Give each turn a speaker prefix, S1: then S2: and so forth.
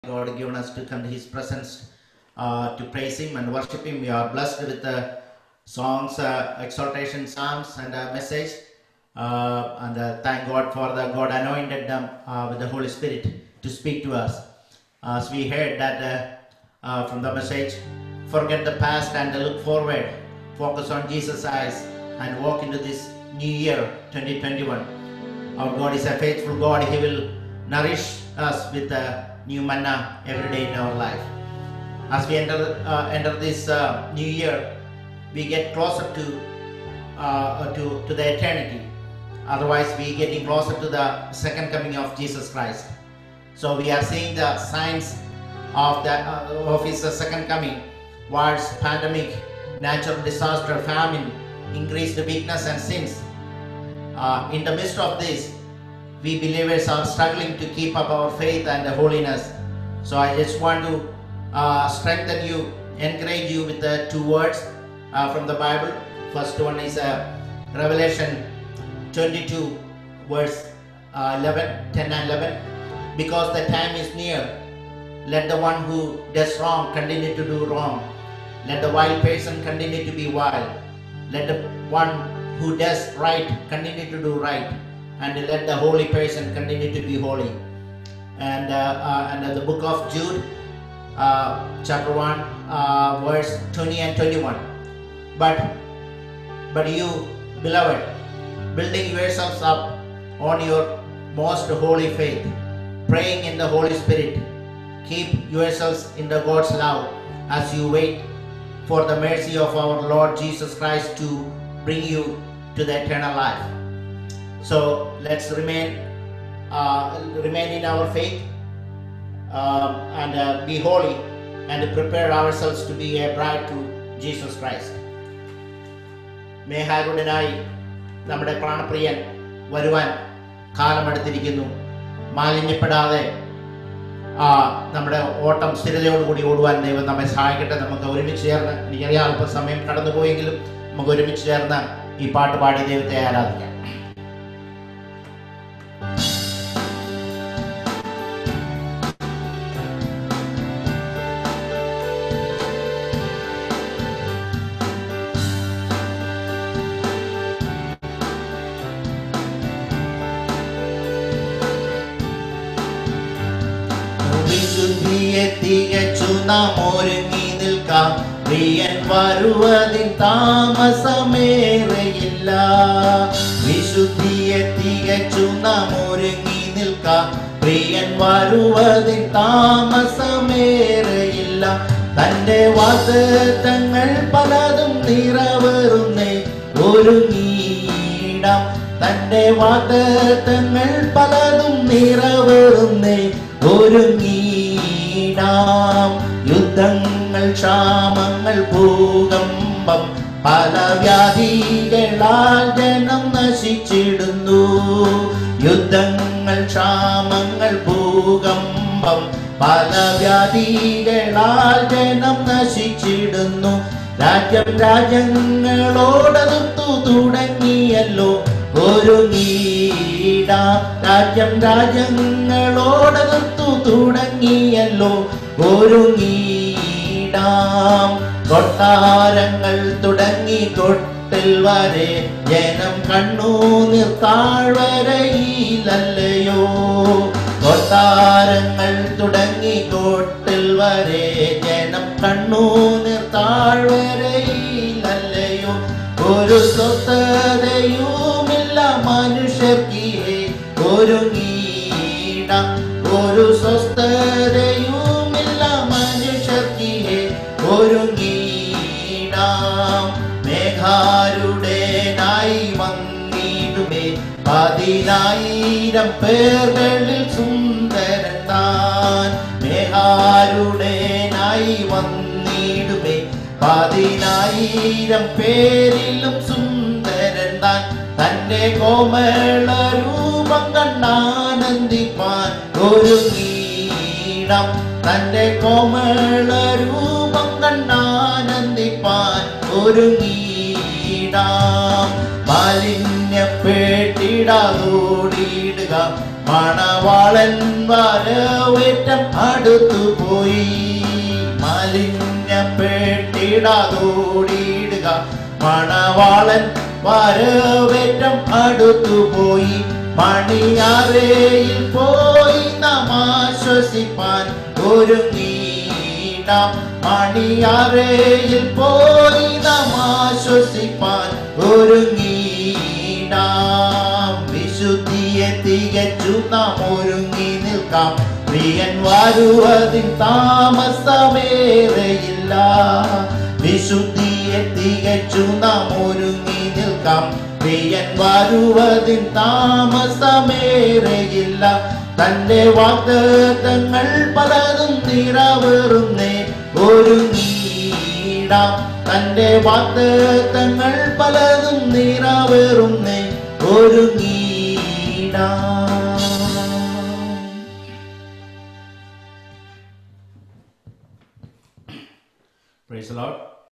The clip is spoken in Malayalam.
S1: God given us to come to His presence to praise Him and worship Him. We are blessed with the songs, exhortation, psalms, and message. Thank God for the God anointed them with the Holy Spirit to speak to us. As we heard that from the message, forget the past and look forward. Focus on Jesus' eyes and walk into this new year 2021. Our God is a faithful God. He will nourish us with new manna every day in our life. As we enter this new year, we get closer to the eternity. Otherwise, we getting closer to the second coming of Jesus Christ. So we are seeing the signs of His second coming: wars, pandemic, natural disaster, famine, increased weakness and sins. In the midst of this, we believers are struggling to keep up our faith and holiness. So I just want to strengthen you, encourage you with the two words from the Bible. First one is Revelation 22 verse 10 and 11. Because the time is near, let the one who does wrong continue to do wrong. Let the wild person continue to be wild. Let the one who does right continue to do right. And let the holy person continue to be holy. And the book of Jude, chapter 1, verse 20 and 21. But you, beloved, building yourselves up on your most holy faith, praying in the Holy Spirit, keep yourselves in the God's love as you wait for the mercy of our Lord Jesus Christ to bring you to the eternal life. So let's remain in our faith and be holy and prepare ourselves to be a bride to Jesus Christ. മേഹാരുടനായി നമ്മുടെ പ്രാണപ്രിയൻ വരുവാൻ കാലമെടുത്തിരിക്കുന്നു. മാലിന്യപ്പെടാതെ നമ്മുടെ ഓട്ടം സ്ഥിരതയോടുകൂടി ഓടുവാൻ ദൈവം നമ്മെ സഹായിക്കട്ടെ. നമുക്ക് ഒരുമിച്ച് ചേർന്ന്, എനിക്കറിയാം അല്പം സമയം കടന്നുപോയെങ്കിലും നമുക്ക് ഒരുമിച്ച് ചേർന്ന് ഈ പാട്ട് പാടി ദൈവത്തെ ആരാധിക്കാം. വിശുദ്ധിയെ തികച്ചു നാം ഒരുങ്ങി നിൽക്കാം. പ്രിയൻ വരുവതിൽ താമസമേറെയില്ല. വിശുദ്ധിയെ തികച്ചു നാം ഒരുങ്ങി നിൽക്കാം. പ്രിയൻ വരുവതിൽ താമസമേറെയില്ല. തന്റെ വാഗ്ദത്തങ്ങൾ പലതും നിറവേറുന്നേ ഒരുങ്ങിയിടാം. തന്റെ വാഗ്ദത്തങ്ങൾ പലതും നിറവേറുന്നേ ഒരുങ്ങിയിടാം. യുദ്ധങ്ങൾ, ക്ഷാമങ്ങൾ, ഭൂകമ്പം, പല വ്യാധികളാൽ ജനം നശിച്ചിടുന്നു. യുദ്ധങ്ങൾ, ക്ഷാമങ്ങൾ, ഭൂകമ്പം, പല വ്യാധികളാൽ ജനം നശിച്ചിടുന്നു. രാജ്യങ്ങളോടടുത്തു തുടങ്ങിയല്ലോ ഒരുങ്ങിയിടാം. രാജ്യങ്ങളോടടുത്തു തുടങ്ങിയല്ലോ ഒരുങ്ങിയിടാം. കൊട്ടാരങ്ങൾ തുടങ്ങി കൊട്ടിൽ വരെ ജനം കണ്ണുനീർ താഴ്വരയിലല്ലയോ. കൊട്ടാരങ്ങൾ തുടങ്ങി കൊട്ടിൽ വരെ ജനം കണ്ണുനീർ താഴ്വരയിലല്ലയോ. ഒരു സ്വസ്ഥതയുമില്ല മനുഷ്യർക്ക് ഒരുങ്ങിയിടാം. ഒരു സ്വസ്ഥതയുമില്ല മനുഷ്യർക്ക് ഒരുങ്ങിയിടാം. മേഘാരുടനായി വന്നിടുമേ 10,000 പേർകളിൽ സുന്ദരൻ താൻ. മേഘാരുടനായി വന്നിടുമേ 10,000 പേരിലും സുന്ദരൻ താൻ. തന്റെ കോമള രൂപം കണ്ടാനന്ദിപ്പാൻ ഒരുങ്ങിയിടാം. തന്റെ കോമള രൂപം കണ്ടാനന്ദിപ്പാൻ ഒരുങ്ങിയിടാം. മാലിന്യപ്പെട്ടിടാതോടിയിടുക മണവാളൻ വരവേറ്റം അടുത്തുപോയി. മലിനപ്പെട്ടിടാതോടിയിടുക. മണവാളൻ വരവേറ്റം അടുത്തുപോയി. മണിയറയിൽ പോയി നാം ആശ്വസിപ്പാൻ ഒരുങ്ങിയിടാം. മണിയറയിൽ പോയി നാം ആശ്വസിപ്പാൻ ഒരുങ്ങിയിടാം. വിശുദ്ധിയെ തികച്ചു നാം ഒരുങ്ങി നിൽക്കാം. പ്രിയൻ വരുവതിൻ താമസമേറെയില്ല. വിശുദ്ധിയെ തികച്ചു നാം ഒരുങ്ങി നിൽക്കാം. പ്രിയൻ വരുവതിൻ താമസമേറെയില്ല. തന്റെ വാഗ്ദത്തങ്ങൾ പലതും നിറവേറുന്നേ ഒരുങ്ങിയിടാം. തന്റെ വാഗ്ദത്തങ്ങൾ പലതും നിറവേറുന്നേ ഒരുങ്ങിയിടാം. Praise the Lord.